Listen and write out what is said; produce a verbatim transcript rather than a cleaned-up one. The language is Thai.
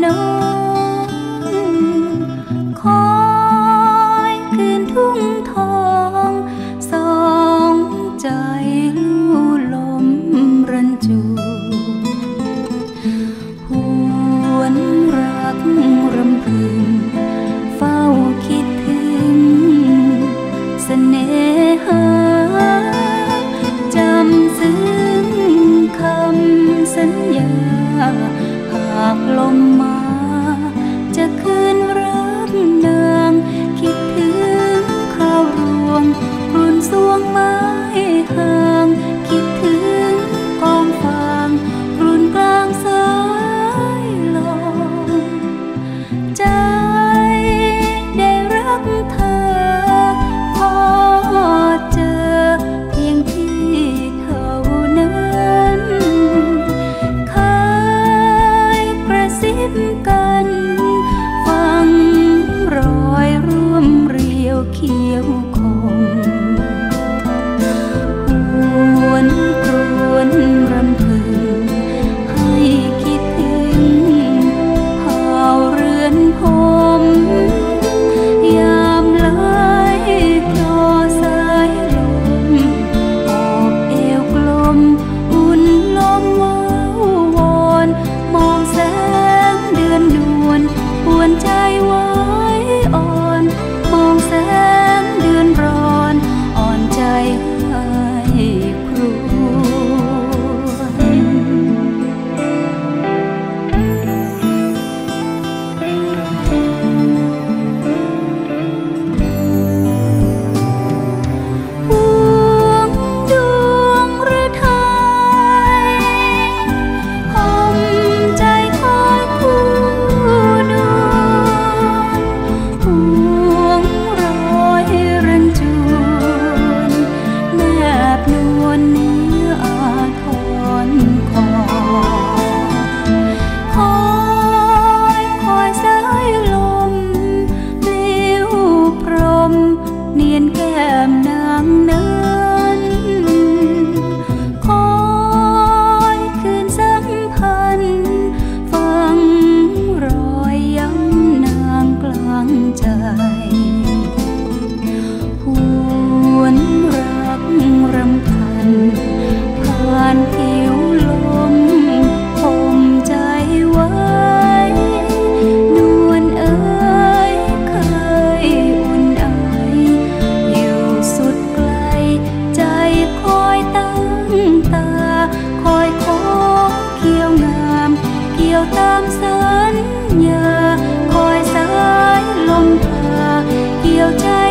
น้องคอยคืนทุ่งทองสองใจลู่ลมรันจูหวนรักรำพึงเฝ้าคิดถึงเสน่หาจำซึ้งคำสัญญาหากลมมาจะคืนรักนางคิดถึงข้าวรวงรุ่นสวงไม้ห่างคิดถึงกองฟางรุ่นกลางสายลมใจได้รักเธอพอเจอเพียงที่เท่านั้นเคยกระซิบกันฟังรอยร่วมเรียวเคี้ยวคงหวนครวนรำพึงให้คิดถึงหาวเรือนหมยามไหลคลอสายลมออกเอวกลมอุ่นลมว้าววอนมองแสงเดือนนวลปวนใจไว้อ่อนมองแสงเดือนร้อนอ่อนใจให้ครวญ ห่วงดวงฤทัยห่มใจคอยคู่นอนห่วงรอยรันจวนแนบนวลเนื้ออาทรคอคอยคอยสายลมปลิวพรมเนียนแก้มนางนั้นคอยคืนสัมพันธ์ฟังรอยย้ำนางกลางใจหวนรักรำพันผ่านผิวลมห่มใจไว้นวลเอ๋ยเคยอุ่นไออยู่สุดไกลใจคอยตั้งตาคอยขอเกี่ยวงามเกี่ยวตามสัญญาคอยสายลมพาเกี่ยวใจ